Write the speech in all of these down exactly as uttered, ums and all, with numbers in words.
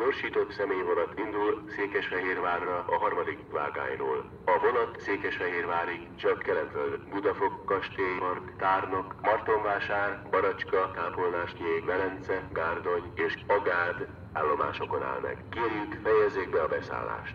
Gyorsított személyvonat indul Székesfehérvárra a harmadik vágányról. A vonat Székesfehérvárig csak Kelenföld, Budafok, Kastélypark, Tárnok, Martonvásár, Baracska, Kápolnásnyék, Velence, Gárdony és Agád állomásokon áll meg. Kérjük, fejezzék be a beszállást.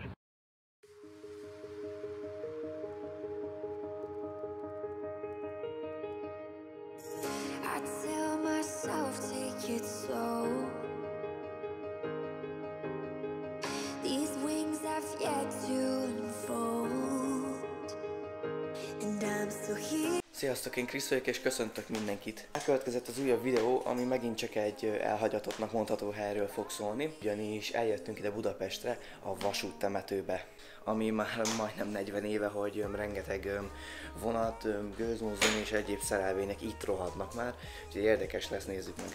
Sziasztok, én Krisz vagyok, és köszöntök mindenkit. Elkövetkezett az újabb videó, ami megint csak egy elhagyatottnak mondható helyről fog szólni, ugyanis eljöttünk ide Budapestre, a vasúttemetőbe, ami már majdnem negyven éve, hogy rengeteg vonat, gőzmozdony és egyéb szerelvények itt rohadnak már, úgyhogy érdekes lesz, nézzük meg.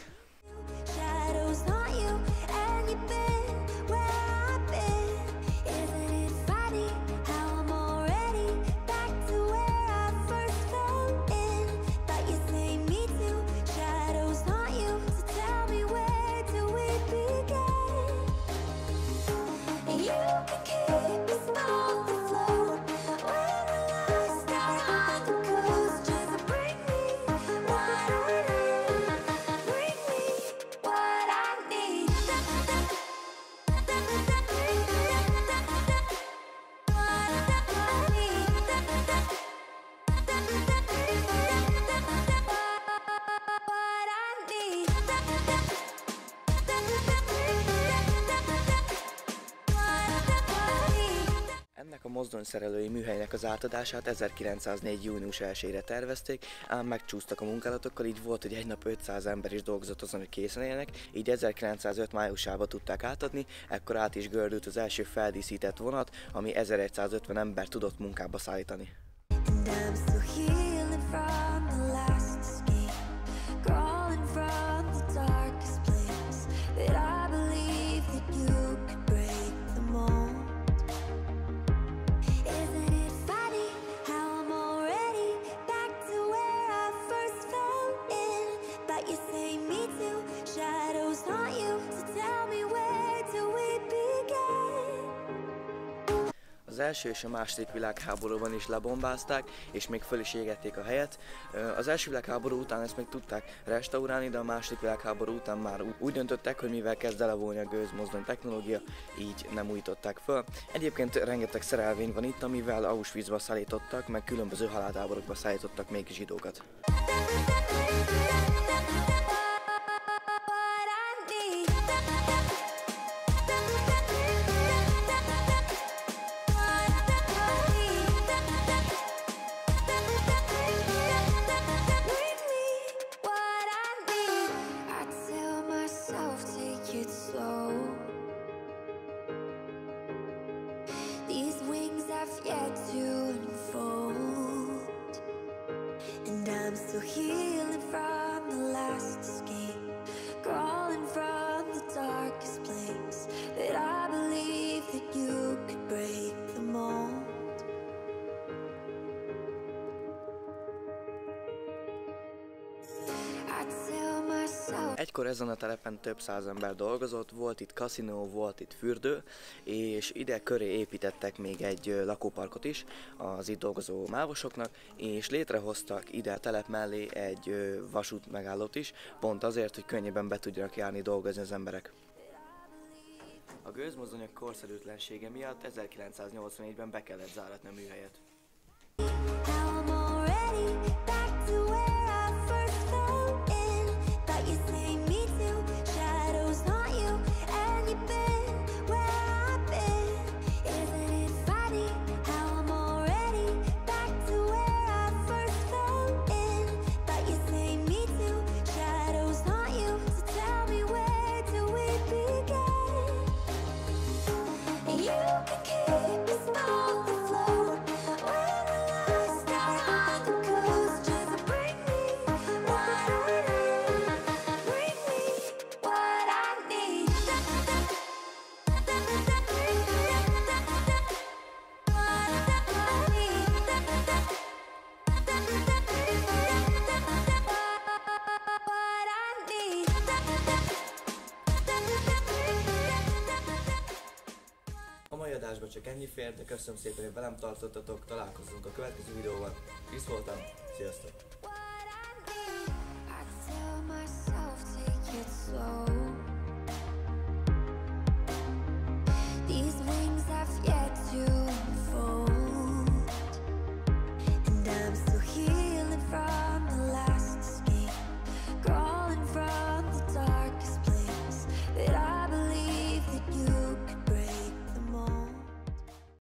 Ennek a mozdonyszerelői műhelynek az átadását ezerkilencszáznégy. június elsejére tervezték, ám megcsúsztak a munkálatokkal, így volt, hogy egy nap ötszáz ember is dolgozott azon, hogy készen éljenek, így ezerkilencszázöt. májusában tudták átadni, ekkor át is gördült az első feldíszített vonat, ami ezeregyszázötven ember tudott munkába szállítani. Az első és a második világháborúban is lebombázták, és még föl is égették a helyet. Az első világháború után ezt még tudták restaurálni, de a második világháború után már úgy döntöttek, hogy mivel kezd elavulni a gőzmozdony technológia, így nem újították föl. Egyébként rengeteg szerelvény van itt, amivel Auschwitzba szállítottak, meg különböző haláltáborokba szállítottak még zsidókat. Egykor ezen a telepen több száz ember dolgozott, volt itt kaszinó, volt itt fürdő, és ide köré építettek még egy lakóparkot is az itt dolgozó mávosoknak, és létrehoztak ide a telep mellé egy vasút megállót is, pont azért, hogy könnyebben be tudjanak járni dolgozni az emberek. A gőzmozdonyok korszerűtlensége miatt ezerkilencszáznyolcvannégyben be kellett záratni a műhelyet. Keep us off the floor when the lights start on the coast. csak ennyi fér, de köszönöm szépen, hogy velem tartottatok, találkozunk a következő videóval. Krisz voltam, sziasztok! I tell myself take it slow.